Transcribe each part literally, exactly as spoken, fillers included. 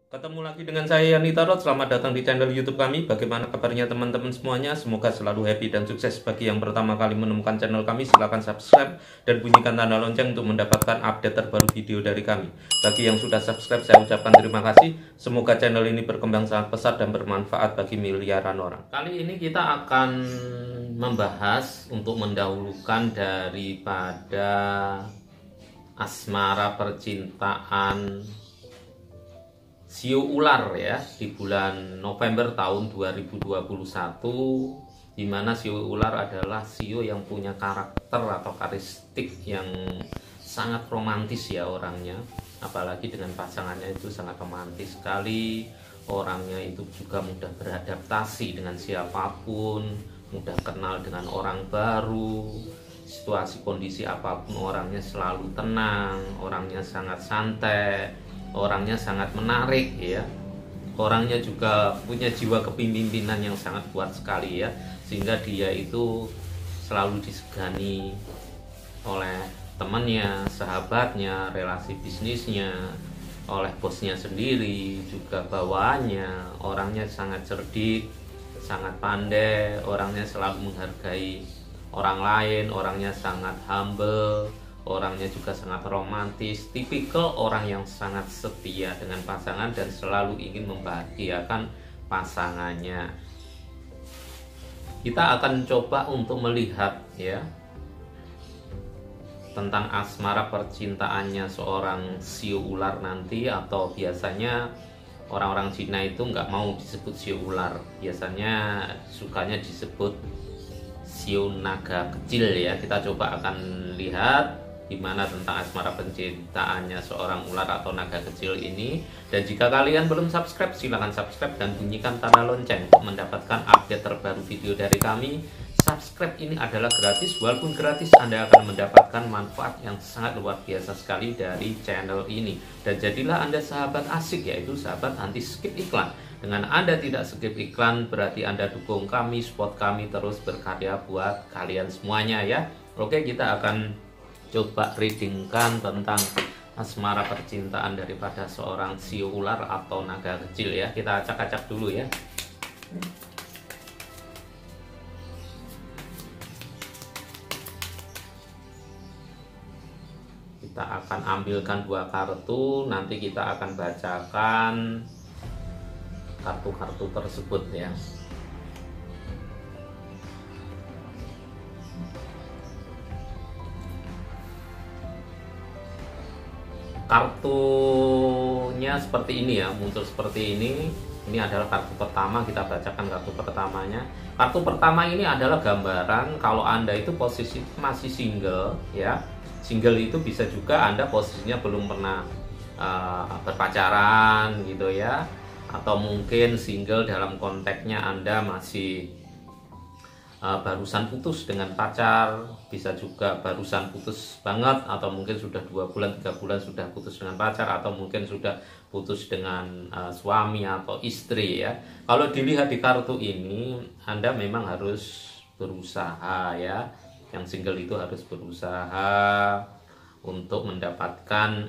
Ketemu lagi dengan saya Yani Tarot. Selamat datang di channel YouTube kami. Bagaimana kabarnya teman-teman semuanya? Semoga selalu happy dan sukses. Bagi yang pertama kali menemukan channel kami, silahkan subscribe dan bunyikan tanda lonceng untuk mendapatkan update terbaru video dari kami. Bagi yang sudah subscribe, saya ucapkan terima kasih. Semoga channel ini berkembang sangat pesat dan bermanfaat bagi miliaran orang. Kali ini kita akan membahas untuk mendahulukan daripada asmara percintaan Shio ular ya di bulan November tahun dua ribu dua puluh satu, di mana Shio ular adalah Shio yang punya karakter atau karakteristik yang sangat romantis ya orangnya, apalagi dengan pasangannya itu sangat romantis sekali. Orangnya itu juga mudah beradaptasi dengan siapapun, mudah kenal dengan orang baru, situasi kondisi apapun orangnya selalu tenang, orangnya sangat santai, orangnya sangat menarik ya. Orangnya juga punya jiwa kepemimpinan yang sangat kuat sekali ya, sehingga dia itu selalu disegani oleh temannya, sahabatnya, relasi bisnisnya, oleh bosnya sendiri, juga bawaannya. Orangnya sangat cerdik, sangat pandai, orangnya selalu menghargai orang lain, orangnya sangat humble, orangnya juga sangat romantis, tipikal orang yang sangat setia dengan pasangan dan selalu ingin membahagiakan pasangannya. Kita akan coba untuk melihat ya tentang asmara percintaannya seorang Shio ular nanti, atau biasanya orang-orang Cina itu nggak mau disebut Shio ular, biasanya sukanya disebut Shio naga kecil ya. Kita coba akan lihat gimana tentang asmara percintaannya seorang ular atau naga kecil ini. Dan jika kalian belum subscribe, silahkan subscribe dan bunyikan tanda lonceng untuk mendapatkan update terbaru video dari kami. Subscribe ini adalah gratis, walaupun gratis Anda akan mendapatkan manfaat yang sangat luar biasa sekali dari channel ini. Dan jadilah Anda sahabat asik, yaitu sahabat anti skip iklan. Dengan Anda tidak skip iklan, berarti Anda dukung kami, support kami terus berkarya buat kalian semuanya ya. Oke, kita akan coba readingkan tentang asmara percintaan daripada seorang Shio ular atau naga kecil ya. Kita acak-acak dulu ya. Kita akan ambilkan dua kartu, nanti kita akan bacakan kartu-kartu tersebut ya. Kartunya seperti ini ya, muncul seperti ini. Ini adalah kartu pertama, kita bacakan kartu pertamanya. Kartu pertama ini adalah gambaran kalau Anda itu posisi masih single ya. Single itu bisa juga Anda posisinya belum pernah uh, berpacaran gitu ya, atau mungkin single dalam konteksnya Anda masih uh, barusan putus dengan pacar, bisa juga barusan putus banget, atau mungkin sudah dua bulan tiga bulan sudah putus dengan pacar, atau mungkin sudah putus dengan uh, suami atau istri ya. Kalau dilihat di kartu ini, Anda memang harus berusaha ya. Yang single itu harus berusaha untuk mendapatkan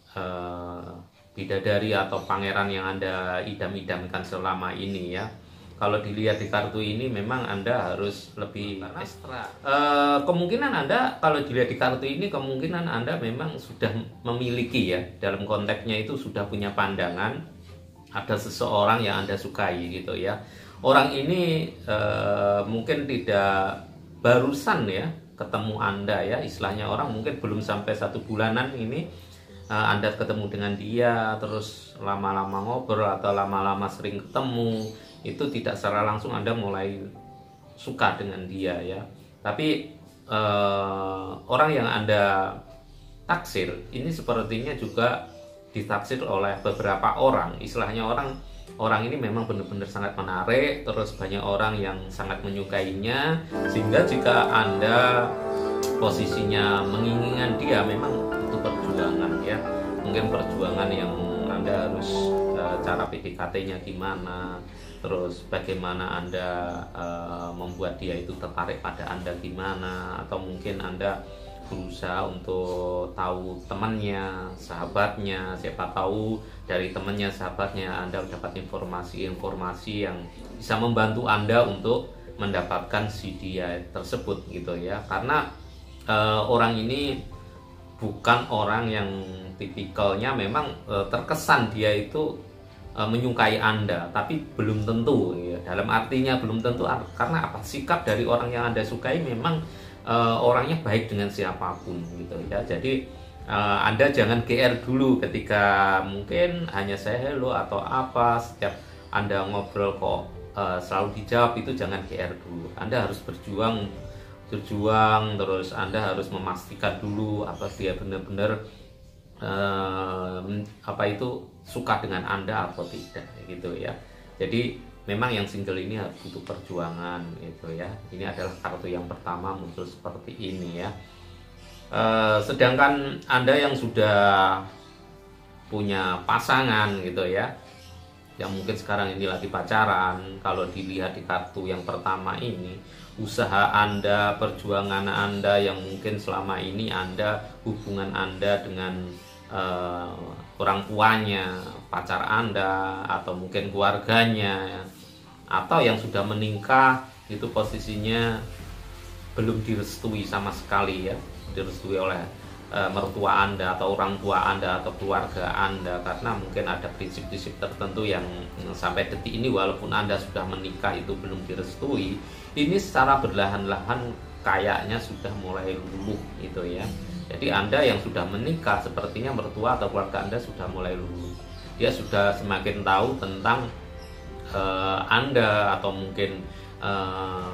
uh, bidadari atau pangeran yang Anda idam-idamkan selama ini ya. Kalau dilihat di kartu ini memang Anda harus lebih ekstra. Uh, kemungkinan Anda, kalau dilihat di kartu ini, kemungkinan Anda memang sudah memiliki ya, dalam konteksnya itu sudah punya pandangan, ada seseorang yang Anda sukai gitu ya. Orang ini uh, mungkin tidak barusan ya ketemu Anda ya, istilahnya orang mungkin belum sampai satu bulanan ini uh, Anda ketemu dengan dia, terus lama-lama ngobrol atau lama-lama sering ketemu, itu tidak secara langsung Anda mulai suka dengan dia ya. Tapi uh, orang yang Anda taksir ini sepertinya juga ditaksir oleh beberapa orang, istilahnya orang Orang ini memang benar-benar sangat menarik, terus banyak orang yang sangat menyukainya, sehingga jika Anda posisinya menginginkan dia, memang itu perjuangan ya. Mungkin perjuangan yang Anda harus e, cara P D K T-nya gimana, terus bagaimana Anda e, membuat dia itu tertarik pada Anda gimana, atau mungkin Anda berusaha untuk tahu temannya, sahabatnya, siapa tahu dari temannya, sahabatnya Anda dapat informasi-informasi yang bisa membantu Anda untuk mendapatkan si dia tersebut gitu ya. Karena e, orang ini bukan orang yang tipikalnya memang e, terkesan dia itu e, menyukai Anda, tapi belum tentu ya. Dalam artinya belum tentu karena apa? Sikap dari orang yang Anda sukai memang Uh, orangnya baik dengan siapapun gitu ya. Jadi uh, Anda jangan G R dulu ketika mungkin hanya saya hello atau apa, setiap Anda ngobrol kok uh, selalu dijawab, itu jangan G R dulu. Anda harus berjuang berjuang terus, Anda harus memastikan dulu apa dia benar-benar uh, apa itu suka dengan Anda atau tidak gitu ya. Jadi memang yang single ini butuh perjuangan gitu ya. Ini adalah kartu yang pertama muncul seperti ini ya. E, sedangkan Anda yang sudah punya pasangan gitu ya, yang mungkin sekarang ini lagi pacaran, kalau dilihat di kartu yang pertama ini, usaha Anda, perjuangan Anda yang mungkin selama ini Anda, hubungan Anda dengan uh, orang tuanya, pacar Anda, atau mungkin keluarganya, atau yang sudah menikah, itu posisinya belum direstui sama sekali ya, direstui oleh e, mertua Anda atau orang tua Anda atau keluarga Anda, karena mungkin ada prinsip-prinsip tertentu yang sampai detik ini walaupun Anda sudah menikah itu belum direstui. Ini secara berlahan-lahan kayaknya sudah mulai luluh gitu ya. Jadi Anda yang sudah menikah, sepertinya mertua atau keluarga Anda sudah mulai luluh. Dia sudah semakin tahu tentang uh, Anda atau mungkin uh,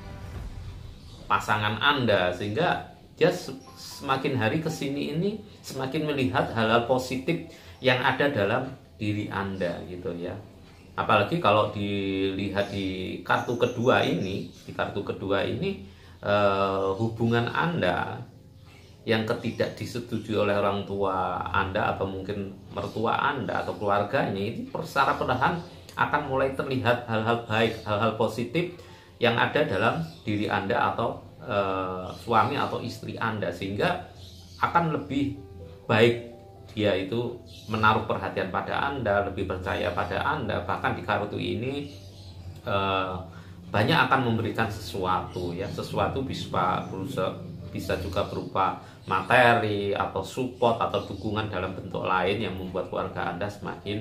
pasangan Anda, sehingga dia semakin hari kesini ini semakin melihat hal-hal positif yang ada dalam diri Anda gitu ya. Apalagi kalau dilihat di kartu kedua ini, di kartu kedua ini uh, hubungan Anda yang ketidak disetujui oleh orang tua Anda atau mungkin mertua Anda atau keluarganya, ini secara perlahan akan mulai terlihat hal-hal baik, hal-hal positif yang ada dalam diri Anda atau e, suami atau istri Anda, sehingga akan lebih baik dia itu menaruh perhatian pada Anda, lebih percaya pada Anda. Bahkan di kartu ini e, banyak akan memberikan sesuatu ya, sesuatu bisa berusaha, bisa juga berupa materi atau support atau dukungan dalam bentuk lain yang membuat keluarga Anda semakin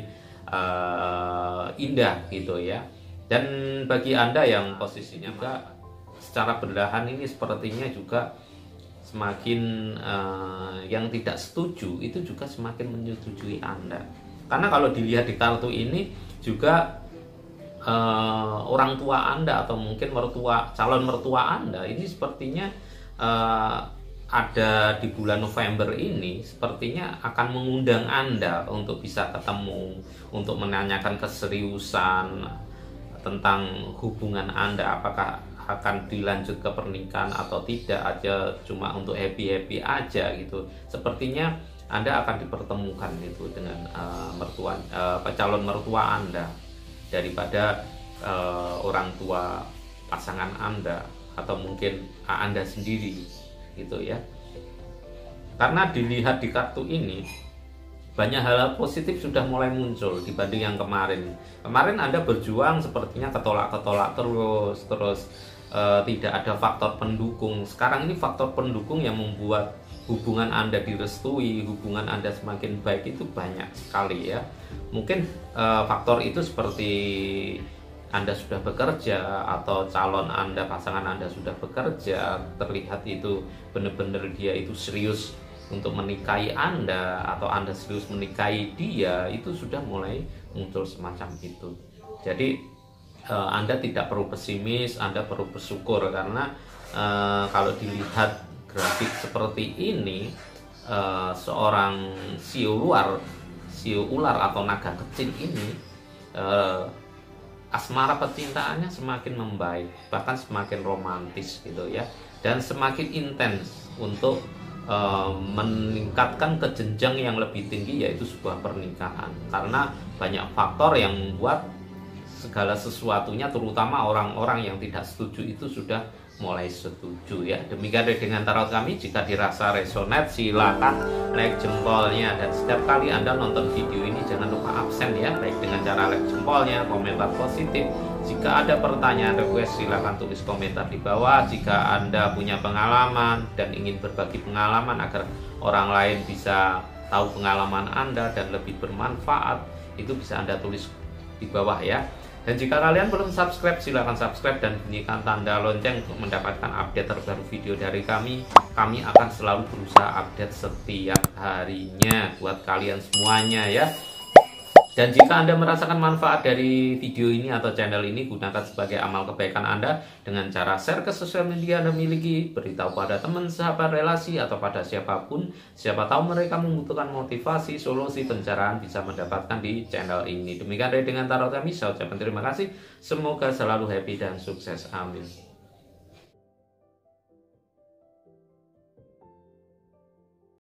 uh, indah gitu ya. Dan bagi Anda yang posisinya juga secara berlahan ini sepertinya juga semakin uh, yang tidak setuju itu juga semakin menyetujui Anda. Karena kalau dilihat di kartu ini juga uh, orang tua Anda atau mungkin mertua, calon mertua Anda ini sepertinya uh, ada di bulan November ini sepertinya akan mengundang Anda untuk bisa ketemu, untuk menanyakan keseriusan tentang hubungan Anda, apakah akan dilanjut ke pernikahan atau tidak, aja cuma untuk happy-happy aja gitu. Sepertinya Anda akan dipertemukan itu dengan uh, mertua uh, calon mertua Anda daripada uh, orang tua pasangan Anda atau mungkin Anda sendiri gitu ya. Karena dilihat di kartu ini banyak hal positif sudah mulai muncul dibanding yang kemarin. Kemarin Anda berjuang sepertinya ketolak-ketolak terus terus e, tidak ada faktor pendukung. Sekarang ini faktor pendukung yang membuat hubungan Anda direstui, hubungan Anda semakin baik itu banyak sekali ya. Mungkin e, faktor itu seperti Anda sudah bekerja atau calon Anda, pasangan Anda sudah bekerja, terlihat itu benar-benar dia itu serius untuk menikahi Anda atau Anda serius menikahi dia, itu sudah mulai muncul semacam itu. Jadi eh, Anda tidak perlu pesimis, Anda perlu bersyukur karena eh, kalau dilihat grafik seperti ini, eh, seorang siu luar, siu ular atau naga kecil ini eh, asmara percintaannya semakin membaik, bahkan semakin romantis gitu ya, dan semakin intens untuk uh, meningkatkan ke jenjang yang lebih tinggi, yaitu sebuah pernikahan. Karena banyak faktor yang membuat segala sesuatunya, terutama orang-orang yang tidak setuju itu sudah mulai setuju ya. Demikian readingan tarot kami. Jika dirasa resonate silakan like jempolnya, dan setiap kali Anda nonton video ini jangan lupa absen ya, baik dengan cara like jempolnya, komentar positif. Jika ada pertanyaan request silakan tulis komentar di bawah. Jika Anda punya pengalaman dan ingin berbagi pengalaman agar orang lain bisa tahu pengalaman Anda dan lebih bermanfaat, itu bisa Anda tulis di bawah ya. Dan jika kalian belum subscribe, silahkan subscribe dan bunyikan tanda lonceng untuk mendapatkan update terbaru video dari kami. Kami akan selalu berusaha update setiap harinya buat kalian semuanya ya. Dan jika Anda merasakan manfaat dari video ini atau channel ini, gunakan sebagai amal kebaikan Anda dengan cara share ke sosial media Anda miliki, beritahu pada teman, sahabat, relasi, atau pada siapapun. Siapa tahu mereka membutuhkan motivasi, solusi, pencerahan bisa mendapatkan di channel ini. Demikian readingan tarot kami, saya ucapkan terima kasih. Semoga selalu happy dan sukses. Amin.